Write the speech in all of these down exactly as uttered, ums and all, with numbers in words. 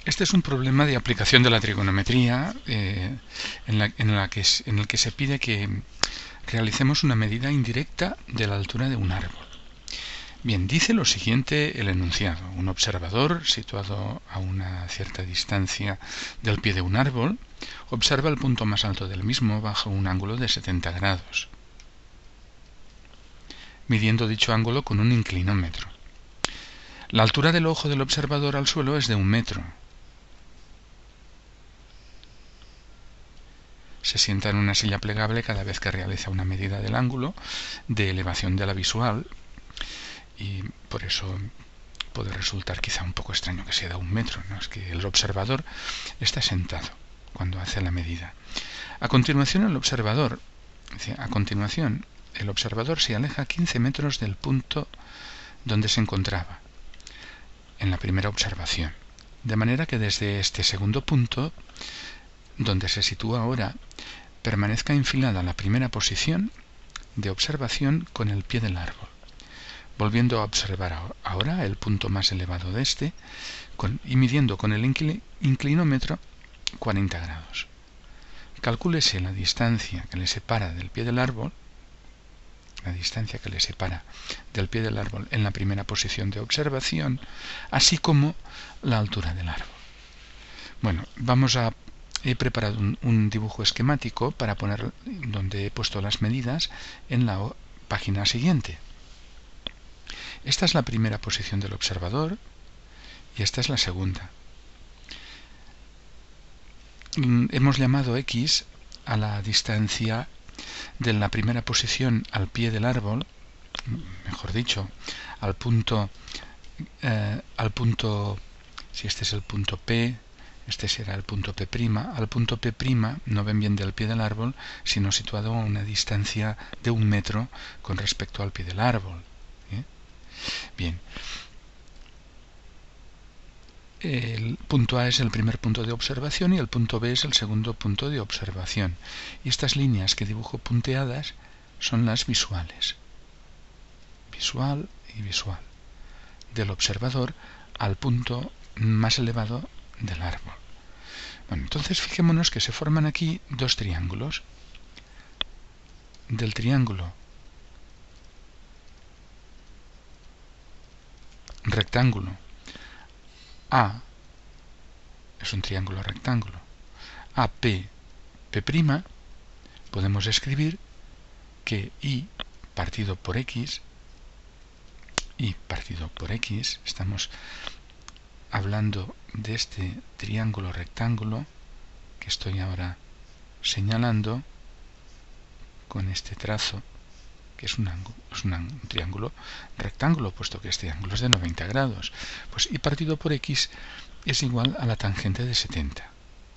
Este es un problema de aplicación de la trigonometría eh, en, la, en, la que, en el que se pide que realicemos una medida indirecta de la altura de un árbol. Bien, dice lo siguiente el enunciado. Un observador situado a una cierta distancia del pie de un árbol observa el punto más alto del mismo bajo un ángulo de setenta grados, midiendo dicho ángulo con un inclinómetro. La altura del ojo del observador al suelo es de un metro. Se sienta en una silla plegable cada vez que realiza una medida del ángulo de elevación de la visual, y por eso puede resultar quizá un poco extraño que sea de un metro, ¿no? Es que el observador está sentado cuando hace la medida. A continuación el observador, a continuación, el observador se aleja quince metros del punto donde se encontraba en la primera observación, de manera que desde este segundo punto, donde se sitúa ahora, permanezca enfilada la primera posición de observación con el pie del árbol, volviendo a observar ahora el punto más elevado de este con, y midiendo con el inclinómetro cuarenta grados. Calcúlese la distancia que le separa del pie del árbol, la distancia que le separa del pie del árbol en la primera posición de observación, así como la altura del árbol. Bueno, vamos a he preparado un, un dibujo esquemático para poner donde he puesto las medidas en la página siguiente. Esta es la primera posición del observador y esta es la segunda. Hemos llamado X a la distancia de la primera posición al pie del árbol, mejor dicho, al punto, eh, al punto, si este es el punto P, este será el punto P', al punto P', no ven bien del pie del árbol, sino situado a una distancia de un metro con respecto al pie del árbol. ¿eh? Bien. El punto A es el primer punto de observación y el punto B es el segundo punto de observación. Y estas líneas que dibujo punteadas son las visuales. Visual y visual. Del observador al punto más elevado del árbol. Bueno, entonces fijémonos que se forman aquí dos triángulos. Del triángulo rectángulo A, es un triángulo rectángulo, A P, P', podemos escribir que Y partido por X, Y partido por X, estamos hablando de este triángulo rectángulo que estoy ahora señalando con este trazo, que es un, ángulo, es un, un triángulo rectángulo, puesto que este ángulo es de noventa grados. Pues Y partido por X es igual a la tangente de setenta.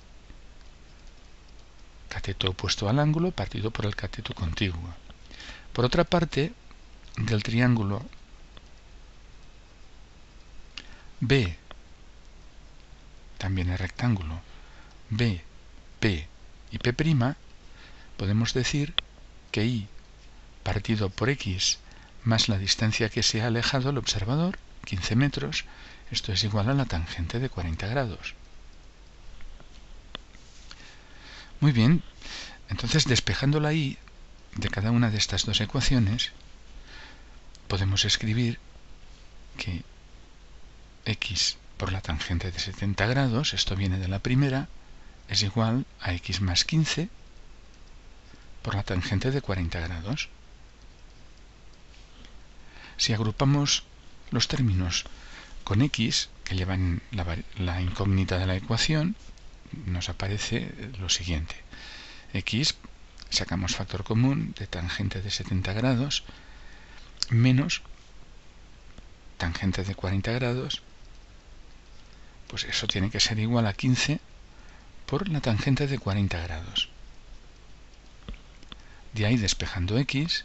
Cateto opuesto al ángulo partido por el cateto contiguo. Por otra parte, del triángulo B, también es rectángulo, B, P y P', podemos decir que Y partido por X más la distancia que se ha alejado el observador, quince metros, esto es igual a la tangente de cuarenta grados. Muy bien, entonces despejando la Y de cada una de estas dos ecuaciones, podemos escribir que X por la tangente de setenta grados, esto viene de la primera, es igual a X más quince por la tangente de cuarenta grados. Si agrupamos los términos con X, que llevan la, la incógnita de la ecuación, nos aparece lo siguiente. X, sacamos factor común de tangente de setenta grados, menos tangente de cuarenta grados, pues eso tiene que ser igual a quince por la tangente de cuarenta grados. De ahí, despejando X,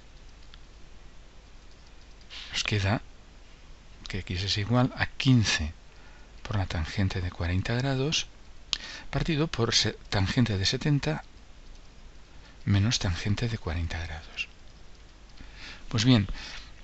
nos queda que X es igual a quince por la tangente de cuarenta grados partido por tangente de setenta menos tangente de cuarenta grados. Pues bien,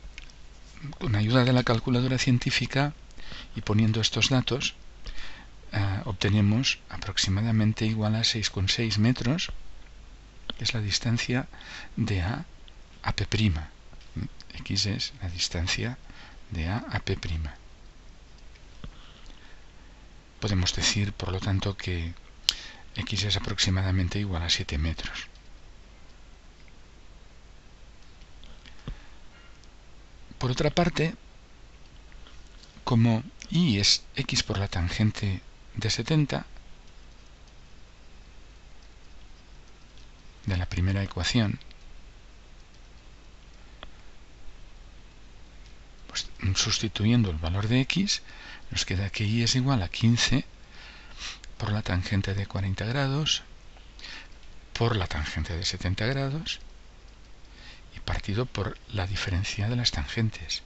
con ayuda de la calculadora científica y poniendo estos datos, uh, obtenemos aproximadamente igual a seis coma seis metros, que es la distancia de A a P'. X es la distancia de A a P'. Podemos decir, por lo tanto, que X es aproximadamente igual a siete metros. Por otra parte, como Y es X por la tangente de setenta, de la primera ecuación, pues sustituyendo el valor de X, nos queda que Y es igual a quince por la tangente de cuarenta grados por la tangente de setenta grados y partido por la diferencia de las tangentes.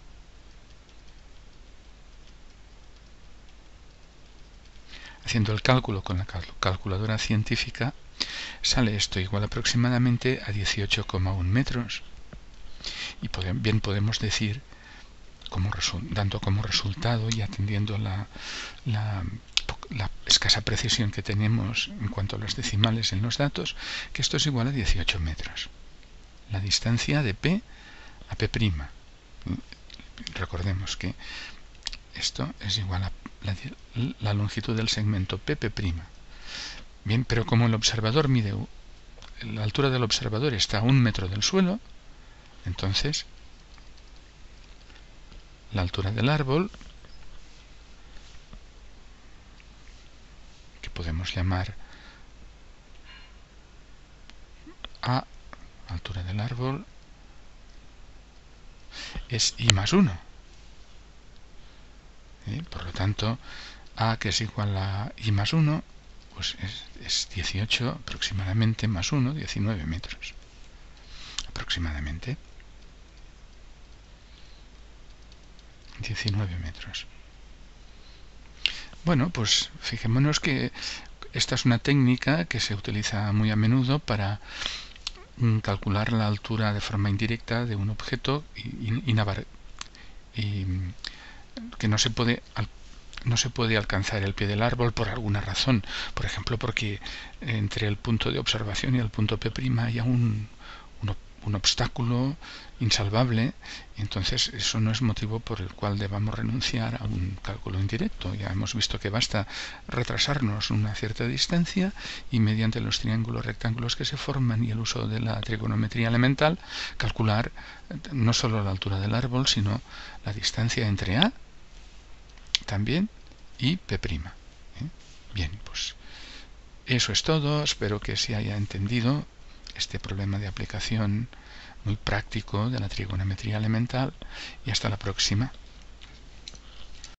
Haciendo el cálculo con la calculadora científica, sale esto igual aproximadamente a dieciocho coma uno metros. Y bien podemos decir, como dando como resultado y atendiendo la, la, la escasa precisión que tenemos en cuanto a los decimales en los datos, que esto es igual a dieciocho metros. La distancia de P a P'. Recordemos que esto es igual a la, la longitud del segmento P P'. Bien, pero como el observador mide, la altura del observador está a un metro del suelo, entonces la altura del árbol, que podemos llamar A, altura del árbol, es I más uno. ¿Eh? Por lo tanto, A, que es igual a I más uno, pues es, es dieciocho aproximadamente más uno, diecinueve metros. Aproximadamente. diecinueve metros. Bueno, pues fijémonos que esta es una técnica que se utiliza muy a menudo para calcular la altura de forma indirecta de un objeto y, y, y que no se puede no se puede alcanzar el pie del árbol por alguna razón, por ejemplo porque entre el punto de observación y el punto P' hay un, un, un obstáculo insalvable, y entonces eso no es motivo por el cual debamos renunciar a un cálculo indirecto. Ya hemos visto que basta retrasarnos una cierta distancia y mediante los triángulos rectángulos que se forman y el uso de la trigonometría elemental calcular no solo la altura del árbol, sino la distancia entre A también y P'. ¿Eh? Bien, pues eso es todo. Espero que se haya entendido este problema de aplicación muy práctico de la trigonometría elemental y hasta la próxima.